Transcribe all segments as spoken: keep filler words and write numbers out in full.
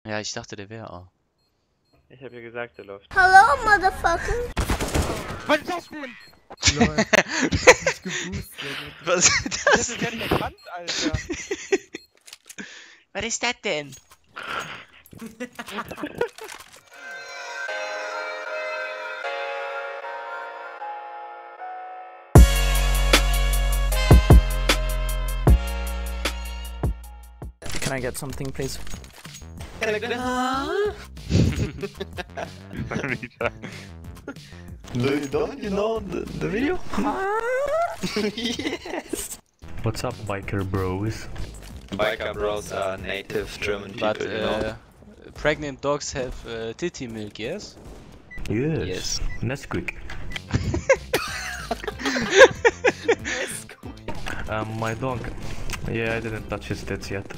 Ja, ich dachte, der wäre A. Ich hab ja gesagt, der läuft. Hello, motherfucker! Was ist das denn? Lol. Nicht geboostet. Was ist Das das? ist ja nicht erkannt, Alter. Was ist das denn? Can I get something, please? Can I get a Do you, don't you know the, the video? Yes! What's up, biker bros? Biker bros are native German people, But you know? uh, pregnant dogs have uh, titty milk, yes? Yes. Yes. Nesquik. Um, my dog. Yeah, I didn't touch his tits yet.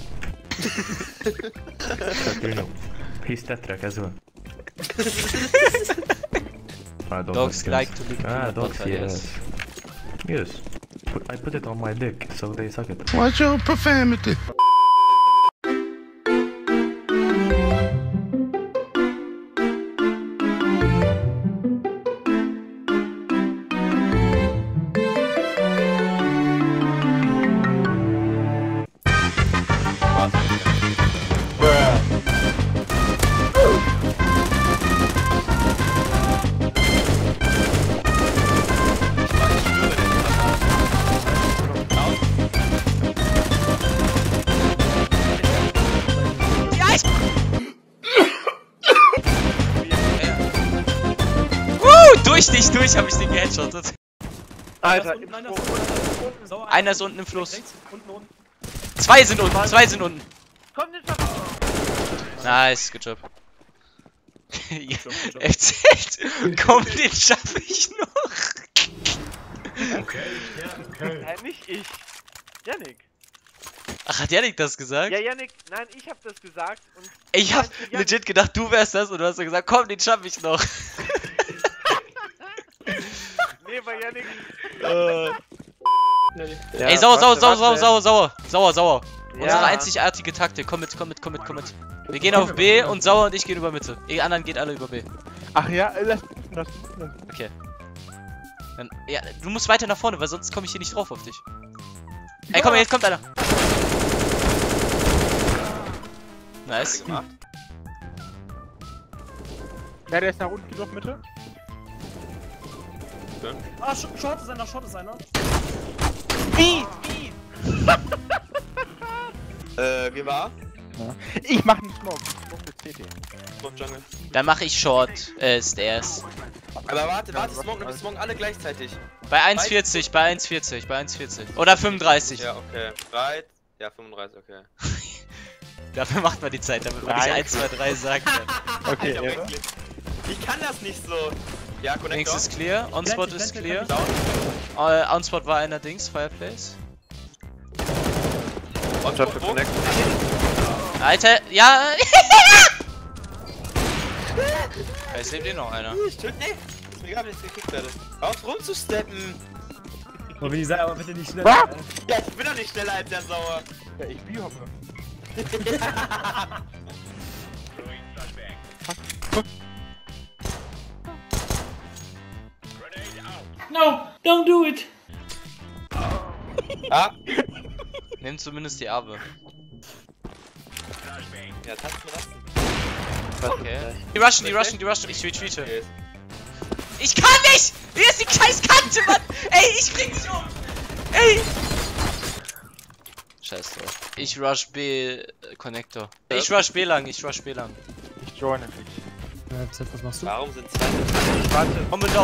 But you know, he's tetrach as well. I don't Dogs know. like to lick Ah, peanut dogs, butter, yes. Yes. Put- I put it on my dick, so they suck it. Watch your profanity. Durch dich durch habe ich den geheadshottet. Alter, Unten, im einer Sprung. ist unten, so, Einer ist unten im Fluss. rechts, unten, unten. Zwei sind unten, zwei sind unten. Komm, nicht noch! Nice, good job. Ja, F Z, komm, den schaffe ich noch. Okay, ja, okay. Nein, nicht ich. Yannick. Ach, hat Yannick das gesagt? Ja, Yannick, nein, ich hab das gesagt und... Ich hab Yannick- legit gedacht, du wärst das und du hast so gesagt, komm, den schaffe ich noch. Nee, bei Yannick... Ja, Ey, sauer, sauer, sauer, sauer, sauer, sauer, sauer, sauer. Ja. Unsere einzigartige Taktik, komm mit, komm mit, komm mit, komm mit. Wir gehen auf B und Sauer und ich gehen über Mitte. Die anderen geht alle über B. Ach ja, äh, lass mich das, das. Okay. Dann, ja, du musst weiter nach vorne, weil sonst komme ich hier nicht drauf auf dich. Ey, komm, jetzt kommt einer. Nice. Gemacht? Ja, der ist nach unten gelaufen, Mitte. Ah, Sh Short ist einer, Short ist einer. Wie? Wie? Äh, geh mal. Ich mach einen Smoke. Smoke mit C T. Smoke Jungle. Dann mache ich Short, äh, Stairs. Aber warte, warte, Smoke, wir smoken alle gleichzeitig. Bei eins vierzig, bei eins vierzig, bei eins vierzig. Oder fünfunddreißig. Ja, okay. Bereit? Ja, fünfunddreißig, okay. Dafür macht man die Zeit, damit man nicht Nein. eins, zwei, drei sagen kann. Okay, Alter, irre. wirklich. Ich kann das nicht so. Ja, Links Connector. ist clear, On-Spot Plant, ist plant, clear. plant. Äh, On-Spot war einer Dings, Fireplace. Und Shot für Connect. Alter, ja! Es lebt eh noch einer. Stimmt, nee. Ist mir egal, wenn ich gekickt werde. Hör auf rumzusteppen. Aber wie gesagt, aber bitte nicht schnell. Was? Ja, ich bin doch nicht schneller als der Sauer. Ja, ich biohoppe. No, don't do it. Ah. Nimm zumindest die Arbe. Ja, tanzen lassen. Okay. Die rushen, die rushen, die rushen. Ich retreate. Okay. Ich kann nicht! Hier ist die scheiß Kante, Mann! Ey, ich bring dich um! Ey! Scheiße. Ich rush B äh, Connector. Ich rush B lang, ich rush B lang. Ich joine dich. Ja, F Z, was machst du? Warum sind zwei Warte. Komm mit auf.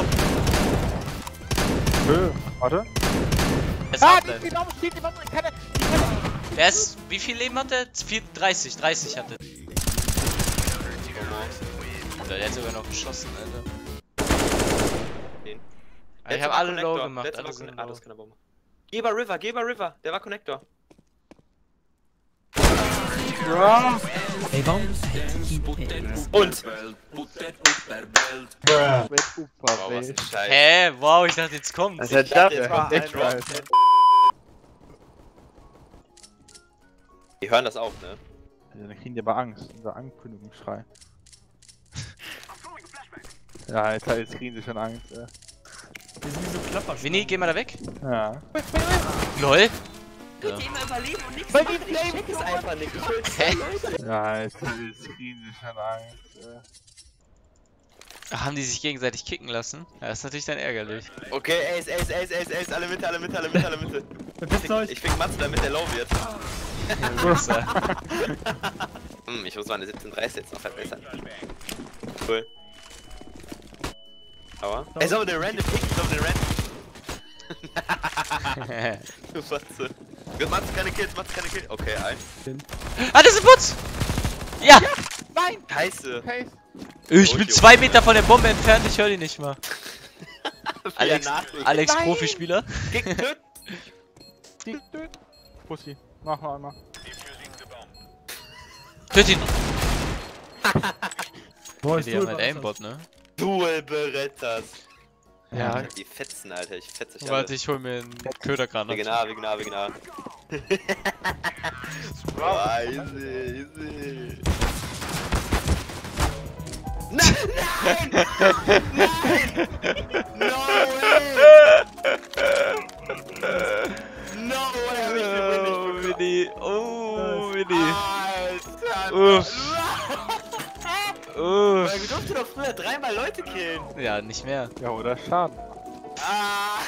Höhe. Warte. Es Ah, hat die genau steht jemand drin. Kann er. Die kann er. Wer ist. Wie viel Leben hat der? vier- dreißig, dreißig hat er. Alter, der hat sogar noch geschossen, Alter. Den. Ich hab alle low gemacht, alle sind Ah, low. das kann er Bombe. Geh bei River, geh bei River. Der war Connector. Ja. Ey, warum? Und. Mit Upa, Wow, was ein Scheiß. Hä? Wow, ich dachte, jetzt kommt's. Also das dachte, jetzt war kommt echt ein Drop. scheiße. Die hören das auch, ne? Ja, dann kriegen die aber Angst, unser Ankündigungsschrei. Ja, jetzt, jetzt kriegen sie schon Angst, ey. Wir sind wie so Klapper. Winnie, geh mal da weg. Ja. LOL. Ja. Die immer überleben und nichts machen. Ich check es einfach nicht. Ich will zwei Leute. Ja, jetzt, jetzt kriegen sie schon Angst, ey. Ach, haben die sich gegenseitig kicken lassen? Ja, das ist natürlich dann ärgerlich. Okay, Ace, Ace, Ace, Ace, Ace, alle Mitte, alle Mitte, alle Mitte, alle Mitte. Verpisst euch. Ich fick Matze, damit der low wird. Wichser. Hm, ich muss meine siebzehn dreißig jetzt noch verbessern. Cool. Aber. Ey, sollen wir den Random picken? Sollen wir den Random? Du Fatze. Matze keine Kills, Matze keine Kills. Okay, ein. Ah, das ist ein Putz! Ja! Nein! Scheiße. Hey! Ich bin zwei Meter von der Bombe entfernt, ich höre die nicht mal. Alex, Alex Nein. Profispieler. Kick, töt. Die, die. Pussy, mach noch einmal. Töt ihn! Boah, Die haben halt Aimbot, ne? Duel Berettas. Ja. Die fetzen, Alter. Ich fetze euch Warte, ich hol mir einen Köderkran. Wegenar, Wegenar, Wegenar. Boah, easy, easy. Nein! Nein! Nein! No way! No way! Hab ich den Win nicht Oh, bekommen. Winnie. Oh, Winnie. Alter! Uff. Uff. Weil wir durften doch früher dreimal Leute killen. Ja, nicht mehr. Ja, oder Schaden. Ah!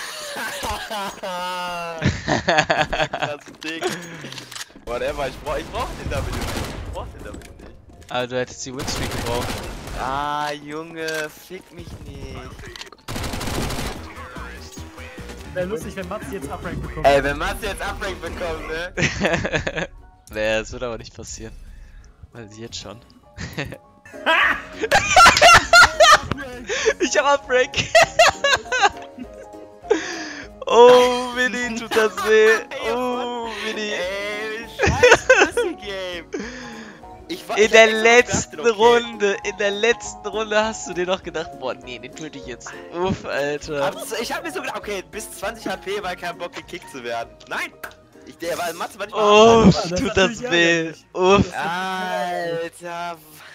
Das Ding. Whatever, ich brauch, ich brauch den W nicht. Ich brauch den W nicht. Aber du hättest die Winstreak gebraucht. Ah, Junge, fick mich nicht. Wäre lustig, wenn Mats jetzt Uprank bekommt. Ey, wenn Mats jetzt Uprank bekommt, ne? Naja, das wird aber nicht passieren. Weil sie jetzt schon. Ich hab Uprank. Oh, Winnie, tut das weh. Oh, Winnie. Ey, scheiß Pussy Game. Ich war, In ich der hab extra letzten gedacht, okay. Runde, in der letzten Runde hast du dir noch gedacht, boah, nee, den töte ich jetzt. Uff, Alter. Hab's- Ich hab mir so gedacht, okay, bis zwanzig H P war kein Bock gekickt zu werden. Nein! Ich, der war Matze war nicht mal Uff, das ist tut das natürlich weh. ärgerlich. Uff. Alter,